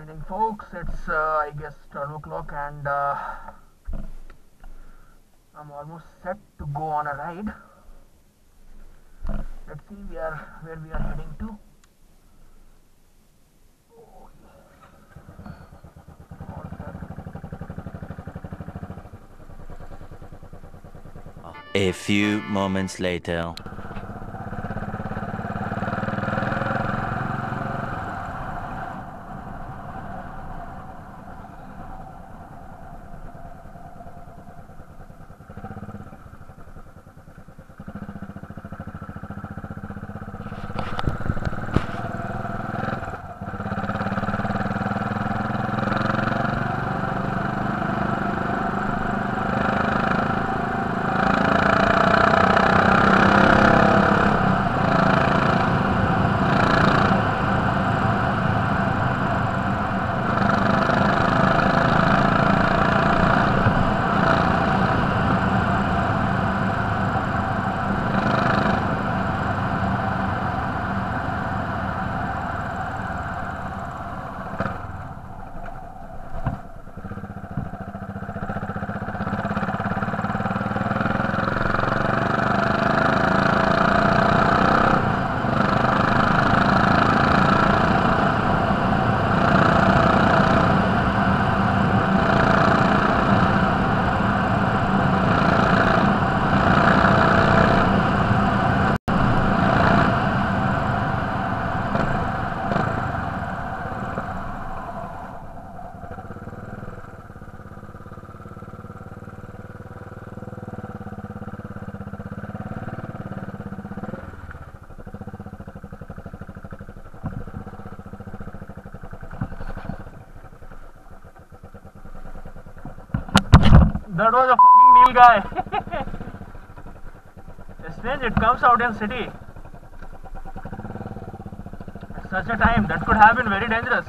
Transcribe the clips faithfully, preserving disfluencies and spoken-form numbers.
evening, folks. It's uh, I guess twelve o'clock, and uh, I'm almost set to go on a ride. Let's see we are where we are heading to. Oh, all set. A few moments later. That was a fucking Nilgai. It's strange, it comes out in city. At such a time, that could have been very dangerous.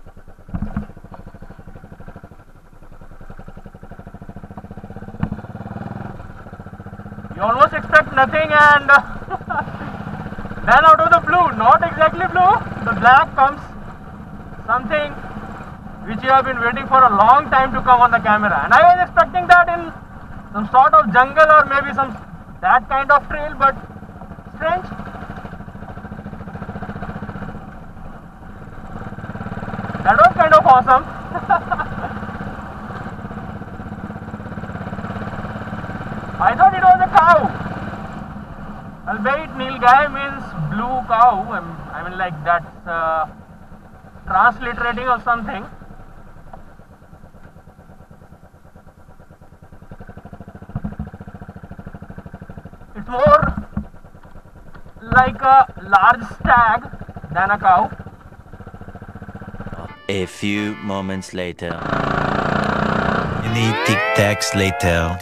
You almost expect nothing, and then out of the blue, not exactly blue, the black comes something which you have been waiting for a long time to come on the camera, and I was expecting that in some sort of jungle or maybe some that kind of trail, but strange. That was kind of awesome. I thought it was a cow. Albeit Nilgai means blue cow. I mean, like that's uh, transliterating or something. It's more like a large stag than a cow. A few moments later. Many tic-tacs later.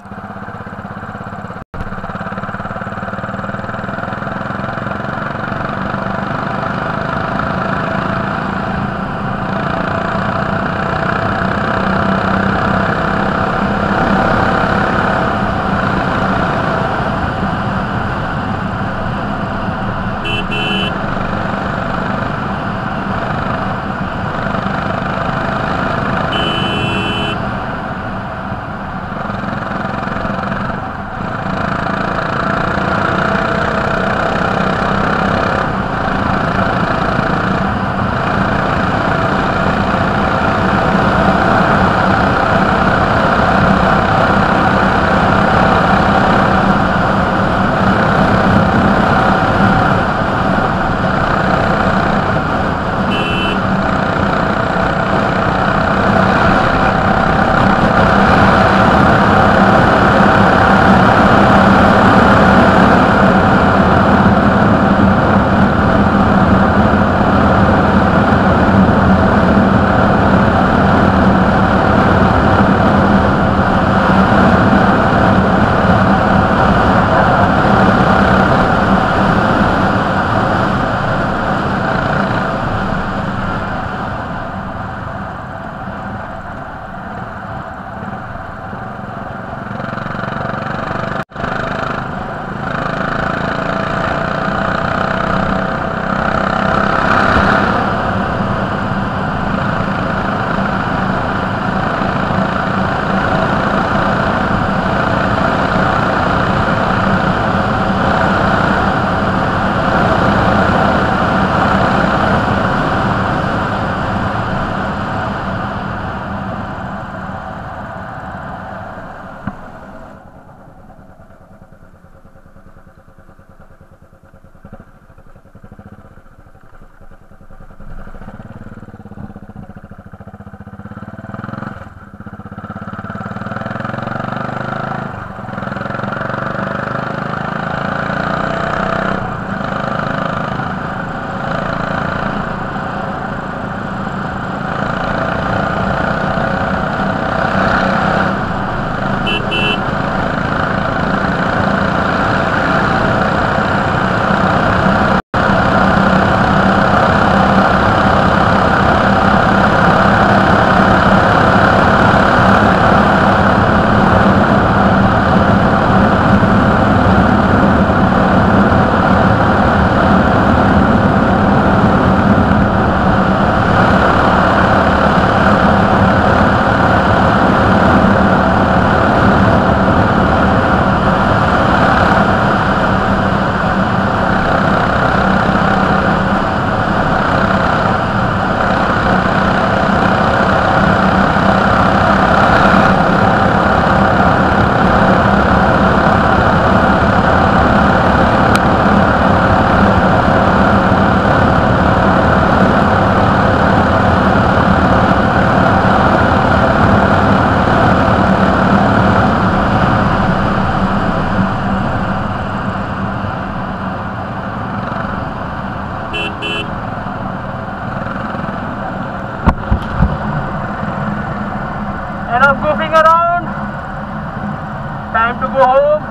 Enough goofing around. Time to go home.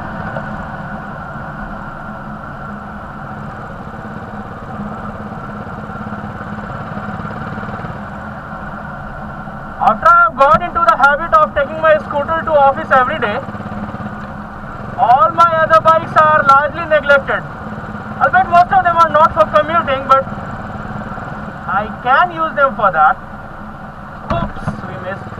After I have got into the habit of taking my scooter to office every day, all my other bikes are largely neglected. Albeit most of them are not for commuting, but I can use them for that. Oops, we missed.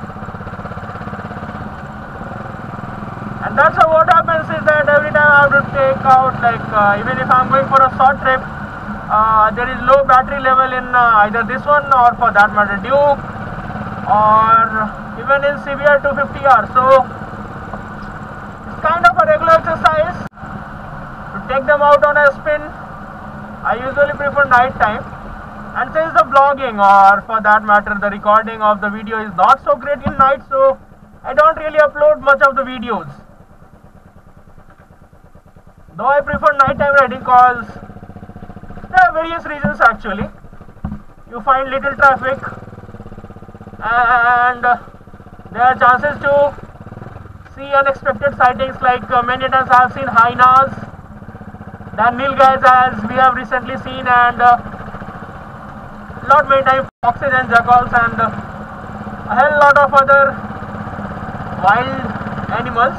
And that's how what happens is that every time I have to take out, like uh, even if I am going for a short trip, uh, there is low battery level in uh, either this one or for that matter Duke, or even in C B R two fifty R. So it's kind of a regular exercise to take them out on a spin. I usually prefer night time, and since the vlogging or for that matter the recording of the video is not so great in night, so I don't really upload much of the videos. Though I prefer nighttime riding cause there are various reasons actually. You find little traffic, and there are chances to see unexpected sightings, like uh, many times I have seen hyenas, then Nilgais as we have recently seen, and uh, lot many times foxes and jackals, and uh, a hell lot of other wild animals.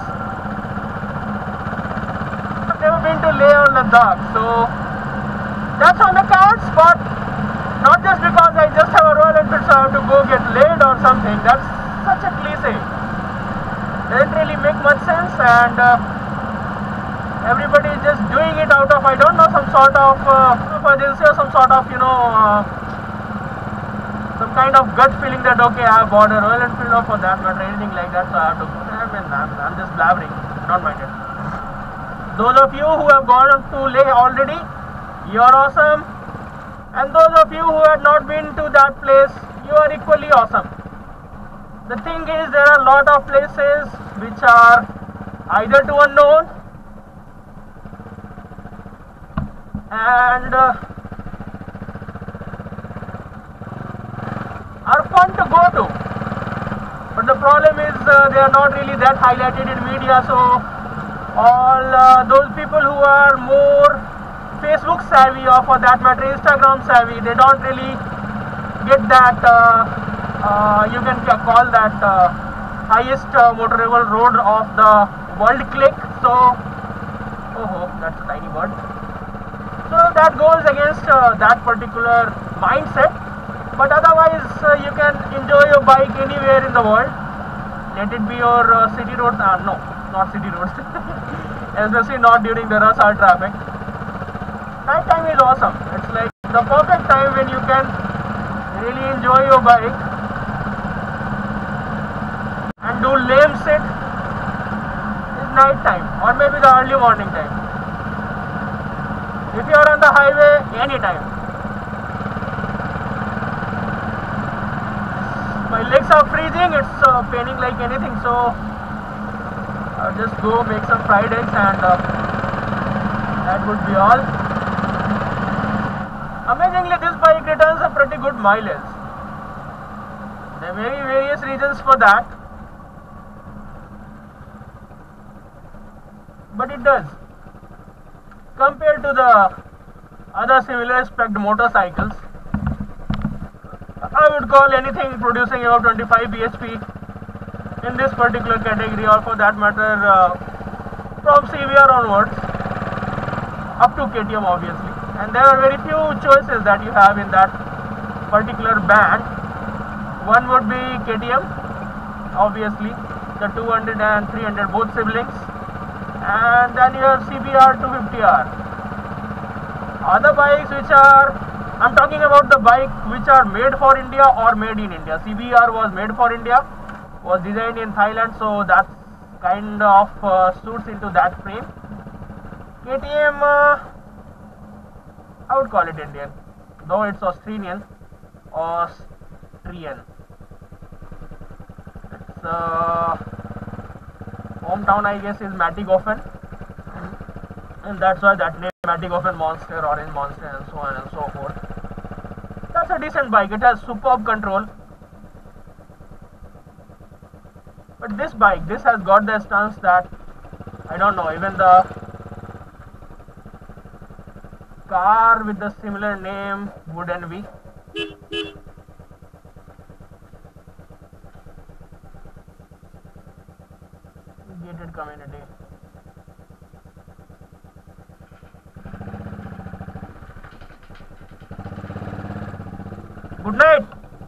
I've never been to Leh or Ladakh, so that's on the cards, but not just because I just have a Royal Enfield so I have to go get laid or something. That's such a cliche. Doesn't really make much sense, and uh, everybody is just doing it out of, I don't know, some sort of uh, urgency or some sort of, you know, uh, some kind of gut feeling that okay, I have bought a Royal Enfield or for that matter anything like that, so I have to go. I mean, I'm, I'm just blabbering, don't mind it. Those of you who have gone to Leh already, you are awesome. And those of you who have not been to that place, you are equally awesome. The thing is, there are a lot of places which are either too unknown and uh, are fun to go to. But the problem is uh, they are not really that highlighted in media, so all uh, those people who are more Facebook savvy or for that matter Instagram savvy, they don't really get that uh, uh, you can call that uh, highest uh, motorable road of the world click. So oh, that's a tiny bird. So that goes against uh, that particular mindset, but otherwise uh, you can enjoy your bike anywhere in the world. Let it be your uh, city roads, uh, no, not city roads, especially not during the rush hour traffic. Night time is awesome. It's like the perfect time when you can really enjoy your bike and do lame sit is night time or maybe the early morning time. If you are on the highway, anytime. My legs are freezing, it's uh, paining like anything, so I'll just go make some fried eggs and uh, that would be all. Amazingly, this bike returns a pretty good mileage. There may be various reasons for that, but it does. Compared to the other similar spec motorcycles, I would call anything producing about twenty-five B H P in this particular category, or for that matter uh, from C B R onwards up to K T M obviously. And there are very few choices that you have in that particular band. One would be K T M, obviously, the two hundred and three hundred, both siblings, and then you have C B R two fifty R. Other bikes which are, I'm talking about the bike which are made for India or made in India. C B R was made for India, was designed in Thailand, so that kind of uh, suits into that frame. K T M, uh, I would call it Indian, though it's Australian. Austrian. Its uh, hometown, I guess, is Mattighofen, and that's why that name, Mattighofen Monster, Orange Monster, and so on and so forth. That's a decent bike. It has superb control. this bike, this has got the stance that I don't know, even the car with the similar name would envy. Gated community. Good night.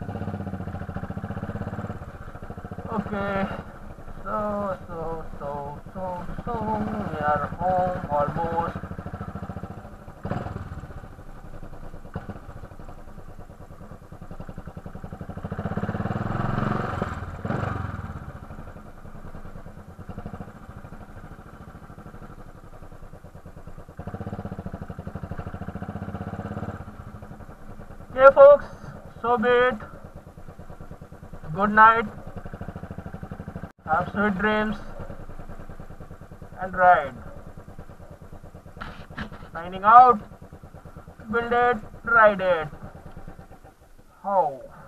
Okay. So, so, so, so, so, we are home almost. Okay, folks, so be it. Good night. Have sweet dreams and ride. Signing out. Build it, ride it. How?